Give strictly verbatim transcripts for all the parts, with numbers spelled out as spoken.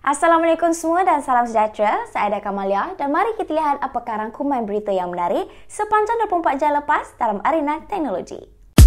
Assalamualaikum semua dan salam sejahtera. Saya Ada Kamalia dan mari kita lihat apakah rangkuman berita yang menarik sepanjang dua puluh empat jam lepas dalam arena teknologi.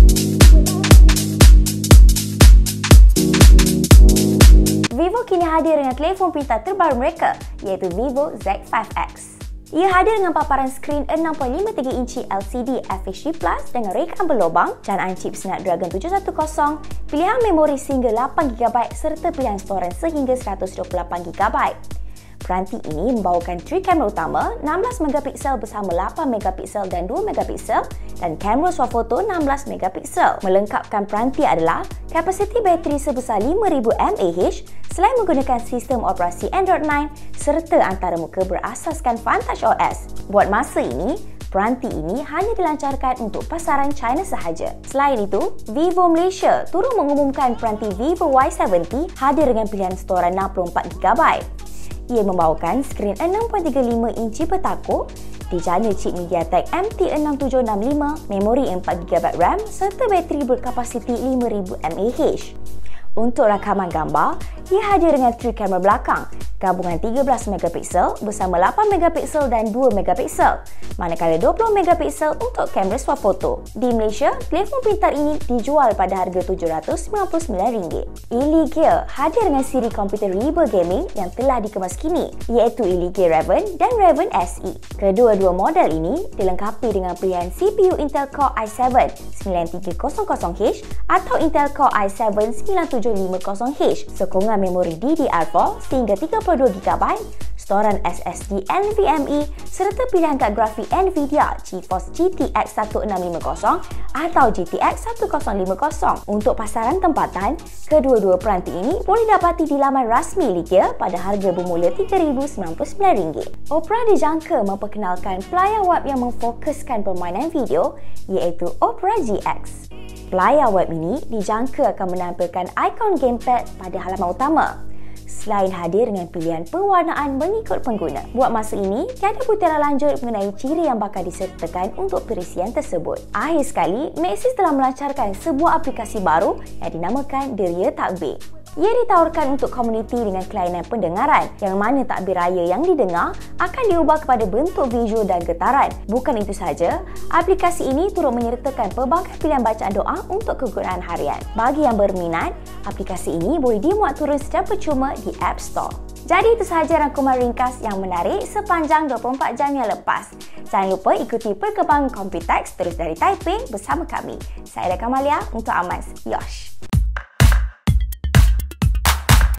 Vivo kini hadir dengan telefon pintar terbaru mereka iaitu Vivo Z lima X. Ia hadir dengan paparan skrin enam perpuluhan lima tiga inci L C D F H D plus dengan rekaan berlubang, canaan chip Snapdragon tujuh satu kosong, pilihan memori sehingga lapan giga byte serta pilihan storan sehingga seratus dua puluh lapan giga byte. Peranti ini membawakan tiga kamera utama enam belas megapiksel bersama lapan megapiksel dan dua megapiksel dan kamera swafoto enam belas megapiksel. Melengkapkan peranti adalah kapasiti bateri sebesar lima ribu mAh selain menggunakan sistem operasi Android sembilan serta antarmuka berasaskan Fun-Touch O S. Buat masa ini, peranti ini hanya dilancarkan untuk pasaran China sahaja. Selain itu, Vivo Malaysia turut mengumumkan peranti Vivo Y tujuh puluh hadir dengan pilihan storan enam puluh empat giga byte. Ia membawakan skrin enam perpuluhan tiga lima inci bertakuk, dijana chip MediaTek M T enam tujuh enam lima, memori empat giga byte RAM serta bateri berkapasiti lima ribu mAh. Untuk rakaman gambar, ia hadir dengan tiga kamera belakang, gabungan tiga belas megapiksel bersama lapan megapiksel dan dua megapiksel, manakala dua puluh megapiksel untuk kamera swafoto. Di Malaysia, telefon pintar ini dijual pada harga tujuh ratus sembilan puluh sembilan ringgit. Elite Gear hadir dengan siri komputer riba gaming yang telah dikemas kini, iaitu Elite Gear Raven dan Raven S E. Kedua-dua model ini dilengkapi dengan pilihan C P U Intel Core i tujuh sembilan tiga kosong kosong H atau Intel Core i tujuh sembilan tujuh lima kosong H, sokongan memori D D R empat sehingga tiga puluh dua giga byte, storan S S D NVMe serta pilihan kad grafik Nvidia GeForce G T X seribu enam ratus lima puluh atau G T X seribu lima puluh. Untuk pasaran tempatan, kedua-dua peranti ini boleh dapati di laman rasmi Elite Gear pada harga bermula tiga ribu sembilan puluh sembilan ringgit. Opera dijangka memperkenalkan pelayar web yang memfokuskan permainan video iaitu Opera G X. Pelayar web ini dijangka akan menampilkan ikon gamepad pada halaman utama, selain hadir dengan pilihan pewarnaan mengikut pengguna. Buat masa ini, tiada butiran lanjut mengenai ciri yang bakal disertakan untuk perisian tersebut. Akhir sekali, Maxis telah melancarkan sebuah aplikasi baru yang dinamakan Deria Takbir. Ia ditawarkan untuk komuniti dengan kelainan pendengaran, yang mana takbir raya yang didengar akan diubah kepada bentuk visual dan getaran. Bukan itu sahaja, aplikasi ini turut menyertakan pelbagai pilihan bacaan doa untuk kegunaan harian. Bagi yang berminat, aplikasi ini boleh dimuat turun secara percuma di App Store. Jadi itu sahaja rangkuman ringkas yang menarik sepanjang dua puluh empat jam yang lepas. Jangan lupa ikuti perkembangan Computex terus dari Taipei bersama kami. Saya Ada Kamalia untuk Amaz. Yosh!